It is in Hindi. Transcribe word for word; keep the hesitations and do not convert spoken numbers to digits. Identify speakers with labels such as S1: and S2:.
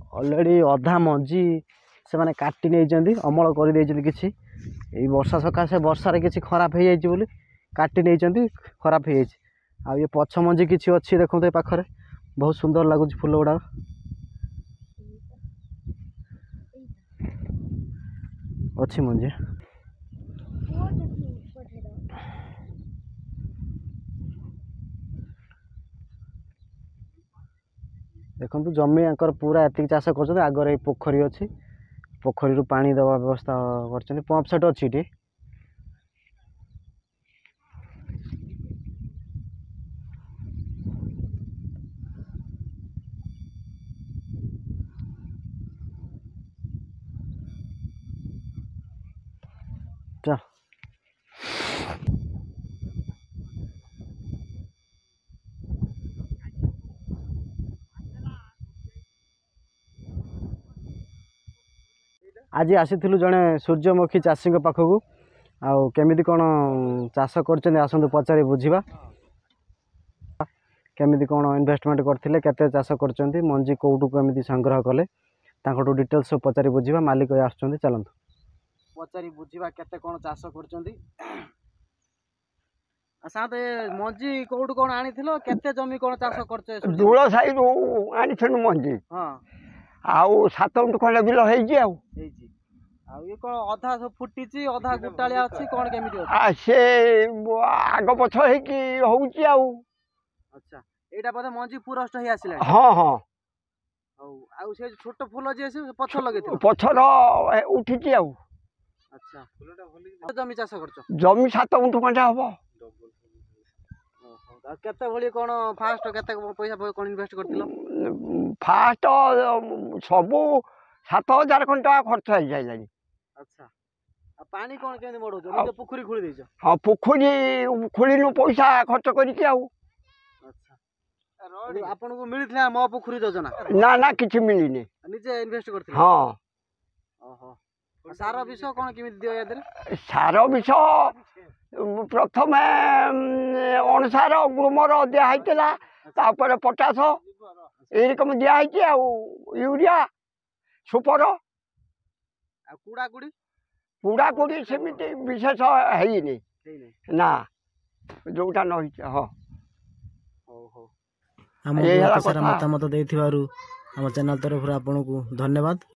S1: ऑलरेडी अधा मंजी से माने काटी नहीं अमल कर किसी वर्षा सकाशे वर्षार किसी खराब हो जाए काटी नहीं खराब हो आ ये पछ मंजी किसी अच्छी देखो ये पाखरे बहुत सुंदर लगुच फूल गुड़ा अच्छी मंजी देखो जमी आंकर पूरा एति चाष कर आगर पोखरी अच्छी पोखरी पानी दवा व्यवस्था कर पंप सेट अच्छी ये चल आज आसीलु जड़े सूर्यमुखी चाषी पाखक आमी कौन चाष कर पचारि बुझा केमी कौन इन्वेस्टमेंट करते केते चाष कर मंजी कौटू केमी संग्रह कले डिटेल्स सब पचारि बुझा मालिक आस चलतु पचारि बुझा केते कौन चाष कर मंजी कौटू कौन आनी केते जमी कौन चाष कर
S2: दूल साई आनी मंजी
S1: हाँ
S2: आउ सात गुंठ खंडे बिल हो
S1: ये कौन अधा सब फुटी अधा गुटालिया अच्छी कौन केमी
S2: से आग पछ हो
S1: अच्छा एटा बोधे मंजी पुरस्ट हो आसिला
S2: हाँ हाँ
S1: आउ से छोट फूल जे से पछर लगे
S2: पछर उठी आ
S1: अच्छा फूलटा भली जमी चाष करछ
S2: जमी सात गुंठ खंडे हम
S1: केते भली कोन फास्ट केते पैसा कोन इन्वेस्ट करथिलो
S2: फास्ट सबू सात हजार खंड खर्च हो जाइलानी
S1: अच्छा आ पानी कोन केने मोडो निजे पोखरी खोली देछ
S2: हां पोखरी खोलिनु पैसा खर्च करिके आ
S1: अच्छा आपन को मिलिथला मो पोखरी योजना
S2: ना ना किछि मिलिनी
S1: निजे इन्वेस्ट करथिलो
S2: हां
S1: ओहो सारा विषय कोन केमि दियो यादरे
S2: सारा विषय प्रथम अनुसार ग्रुमर दिखाई तापर पचास यकम दिखाई यूरिया सुपर
S1: कूड़ाकुड़ी
S2: कूड़ाकुड़ी सेमती विशेष है ना जोटा न हाँ
S3: मतामत देथिबारु हम चैनल तरफ आपको धन्यवाद।